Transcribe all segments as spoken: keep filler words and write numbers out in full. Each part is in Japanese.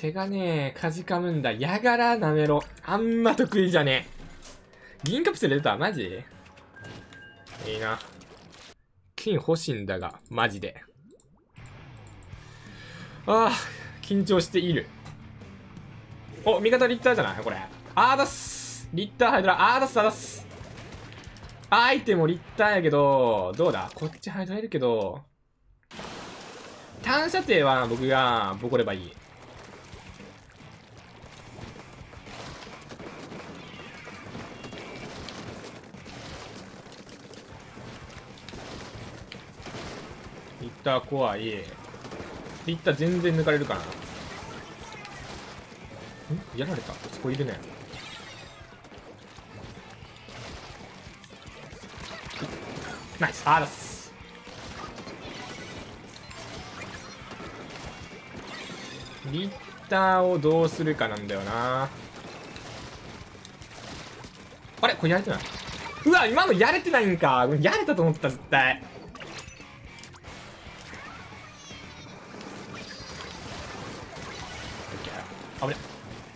手がねえ、かじかむんだ。やがらなめろ。あんま得意じゃねえ。銀カプセル出た？マジ？いいな。金欲しいんだが、マジで。ああ、緊張している。お、味方リッターじゃないこれ。あーだっす。リッターハイドラ。あーだっす、あーだっす。アイテムもリッターやけど、どうだこっちハイドラいるけど、単射程は僕がボコればいい。リッター怖い。リッター全然抜かれるかな。んやられた。そこいるね。ナイス。あーだっす。リッターをどうするかなんだよな。あれこれやれてない？うわ、今のやれてないんか。やれたと思った、絶対。危ね。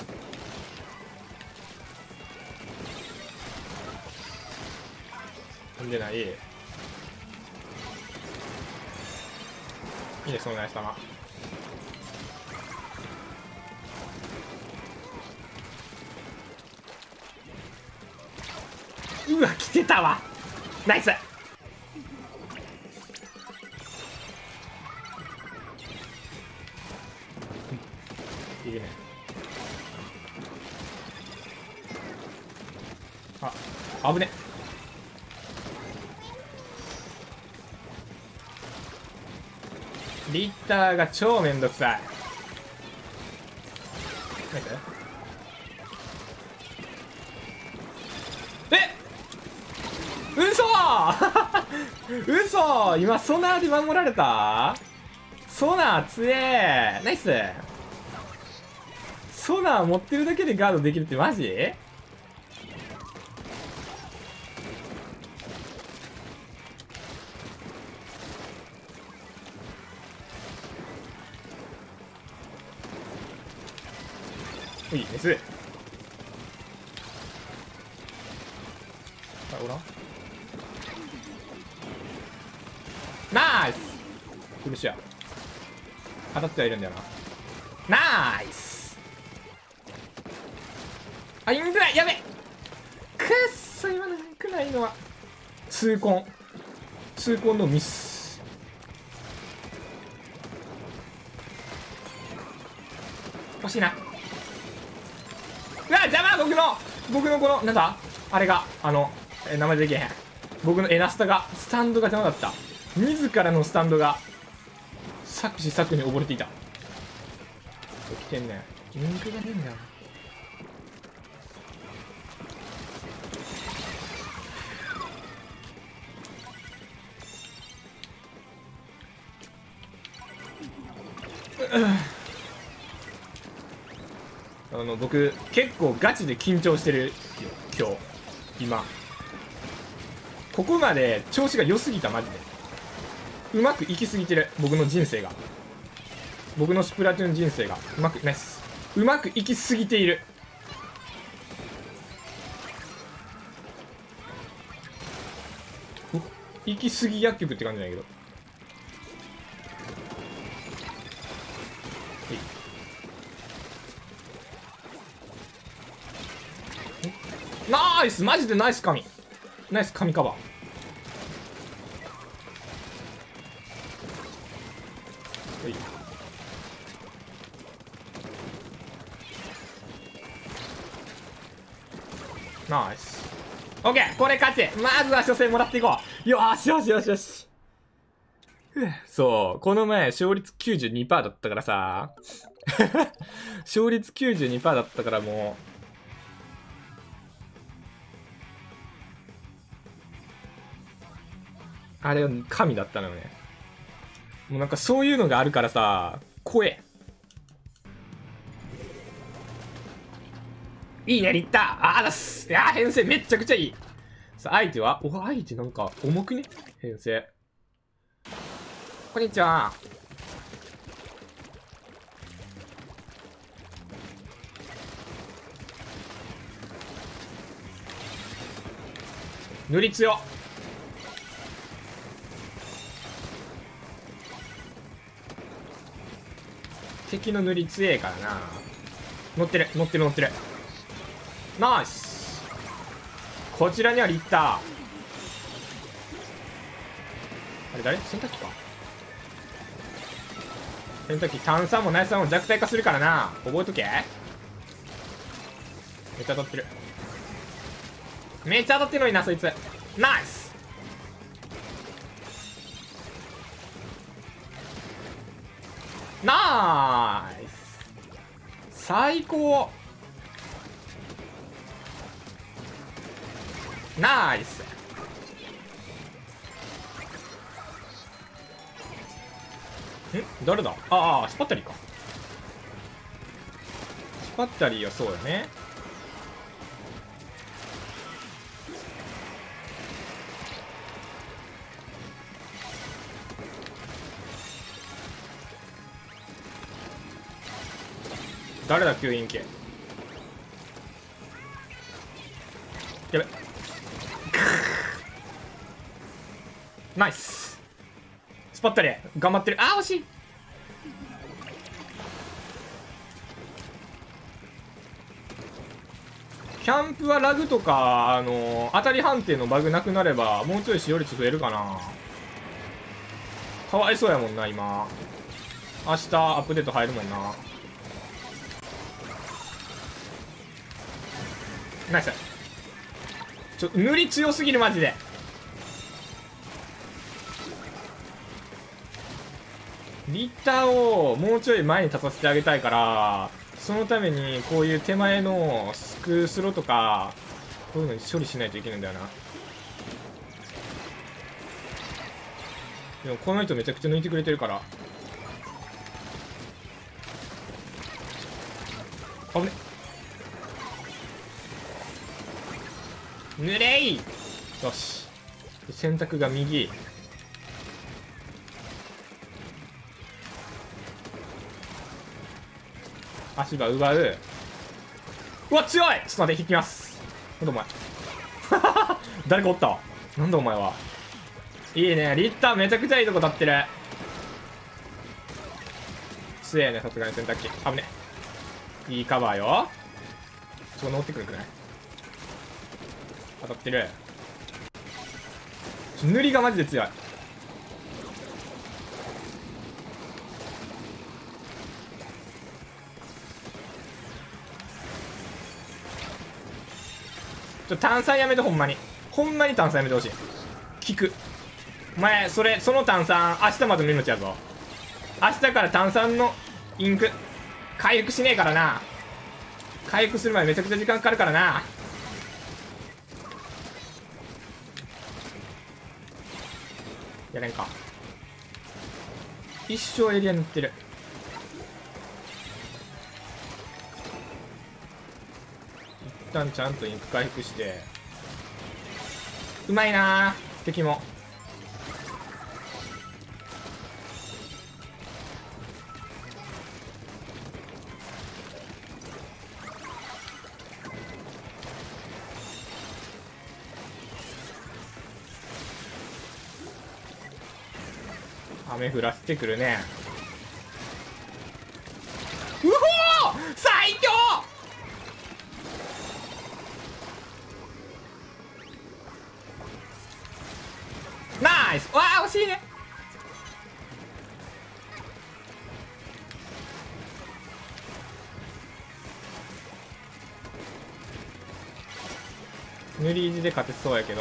飛んでない。いいね、そのナイス玉。うわ、来てたわ。ナイス。いいね。あ、危ね。リッターが超めんどくさい。ナイス。え嘘嘘今ソナーで守られた？ソナー強え。ナイス。ソナー持ってるだけでガードできるってマジ？いいメス。あ、おらん？ナイス。苦しや。当たってはいるんだよな。ナイス。あ、いんぐらいやべ。くっそ、今のよくないのは痛恨。痛恨のミス。欲しいな。うわ、邪魔。僕の僕のこのなんだあれが、あのえ名前できへん。僕のエナスタがスタンドが邪魔だった。自らのスタンドが作詞作に溺れていた。来てんねん。インクが出んだよ。あの僕結構ガチで緊張してるよ今日。今ここまで調子が良すぎた。マジでうまくいきすぎてる。僕の人生が僕のスプラトゥーン人生がうまくナイスうまくいきすぎている。行き過ぎ薬局って感じだけど。ナイス。マジでナイス神。ナイス神カバー。はい。ナイス。オッケー。これ勝ち。まずは初戦もらっていこう。よーしよしよしよし。そう。この前、勝率 きゅうじゅうにパーセント だったからさ。勝率 きゅうじゅうにパーセント だったからもう。あれは神だったのよね。もうなんかそういうのがあるからさ、怖え。いいね、リッター。あーだっす。いやー、編成めっちゃくちゃいい。さあ、相手はお、相手なんか重くね編成。こんにちは。 塗り強。敵の塗り強えからな。乗ってる乗ってる乗ってる。ナイス。こちらにはリッター。あれ誰？洗濯機か。洗濯機炭酸もナイスも弱体化するからな。覚えとけ。めっちゃ当たってる。めっちゃ当たってるのになそいつ。ナイス。ナイス。最高。ナイス。ん誰だ。ああスパッタリーか。スパッタリーはそうだね。誰だ吸引系。やべナイス。スパッタリー頑張ってる。あー惜しい。キャンプはラグとかあの当たり判定のバグなくなればもうちょい使用率増えるかな。かわいそうやもんな。今明日アップデート入るもんな。ナイス。ちょ塗り強すぎるマジで。リッターをもうちょい前に立たせてあげたいから、そのためにこういう手前のスクスロとかこういうのに処理しないといけないんだよな。でもこの人めちゃくちゃ抜いてくれてるから危ね。ぬれい。よし選択が右。足場奪う。うわ強い。ちょっと待って引きます。なんだお前誰かおったわ。なんだお前は。いいねリッターめちゃくちゃいいとこ立ってる。強えねさすがに洗濯機。危ね。いいカバーよ。ちょっと乗ってくるくらい当たってる。塗りがマジで強い。ちょ炭酸やめてほんまに。ほんまに炭酸やめてほしい。効く。お前それその炭酸明日までの命やぞ。明日から炭酸のインク回復しねえからな。回復するまでめちゃくちゃ時間かかるからな。やれんか。一生エリア塗ってる。一旦ちゃんとインク回復して。うまいなー敵も。雨降らせてくるね。うほー最強。ナイス。わあ惜しいね。塗り意地で勝てそうやけど。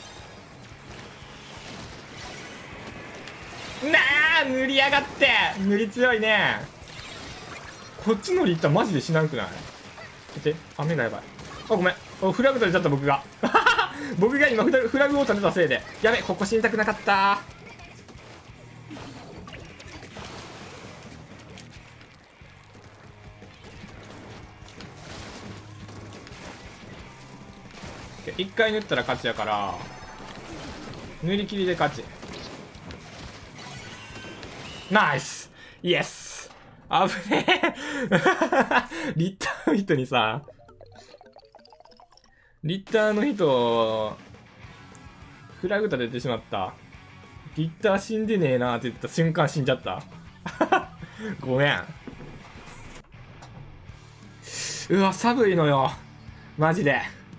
なあ塗りやがって。塗り強いね。こっちのリッターマジでしなくない。待って雨がやばい。あごめんフラグ立てちゃった僕が僕が今フラグを立てたせいでやべ。ここ死にたくなかった。一回塗ったら勝ちやから塗り切りで勝ち。ナイスイエス。危ねえリッターの人にさリッターの人フラグ立ててしまった。リッター死んでねえなーって言った瞬間死んじゃった。ごめん。うわ、寒いのよ。マジで。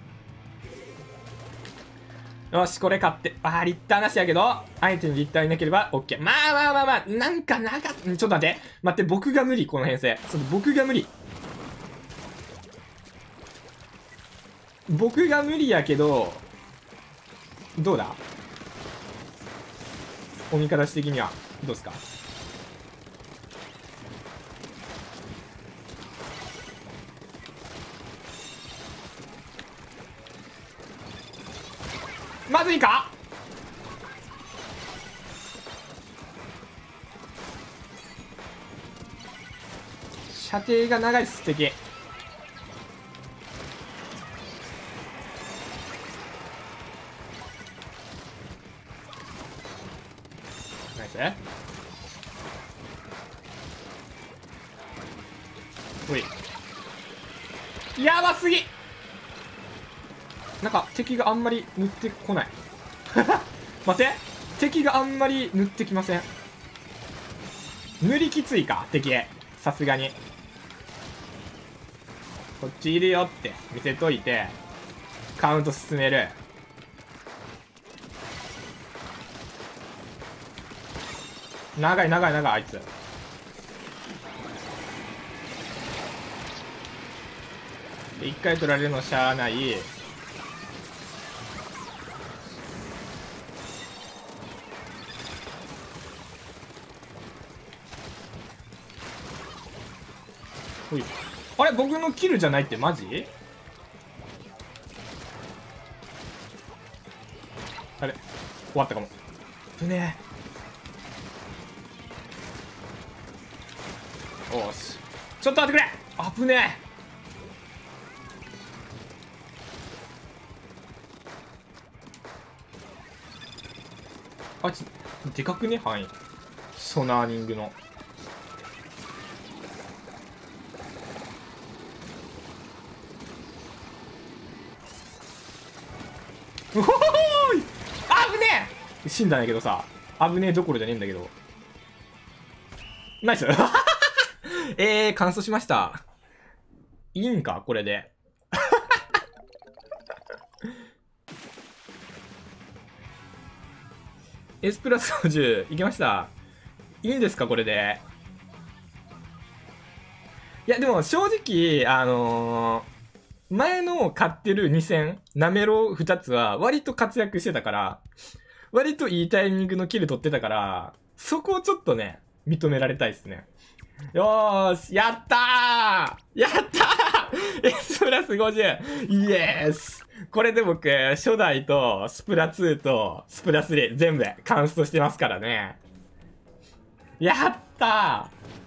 よし、これ買って。あー、リッターなしやけど、相手にリッターいなければ OK。まあまあまあまあ、なんかなかった。ちょっと待って。待って、僕が無理、この編成。ちょっと僕が無理。僕が無理やけど、どうだお味方的には。どうすか？まずいか？射程が長いっす、敵。ナイス。おい。やばすぎ！なんか敵があんまり塗ってこない。待って、敵があんまり塗ってきません。塗りきついか、敵。さすがに。こっちいるよって見せといて、カウント進める。長い長い長い、あいつ。一回取られるのしゃあない。ほい。あれ、僕のキルじゃないってマジ？あれ、終わったかも。ぶねえ。おし。ちょっと待ってくれ！あぶねえ。あいつ、でかくね？範囲。ソナーニングの。うほほーい！あぶねえ！死んだんやけどさ。あぶねえどころじゃねえんだけど。ナイスえー、完走しました。いいんかこれで。S プラスごじゅういけました。いいんですかこれで。いやでも正直あのー、前の買ってるに戦なめろふたつは割と活躍してたから、割といいタイミングのキル取ってたから、そこをちょっとね認められたいですね。よーし、やったーやったー !S プラスごじゅう! イエース！これで僕、初代とスプラツーとスプラスリー全部カンストしてますからね。やったー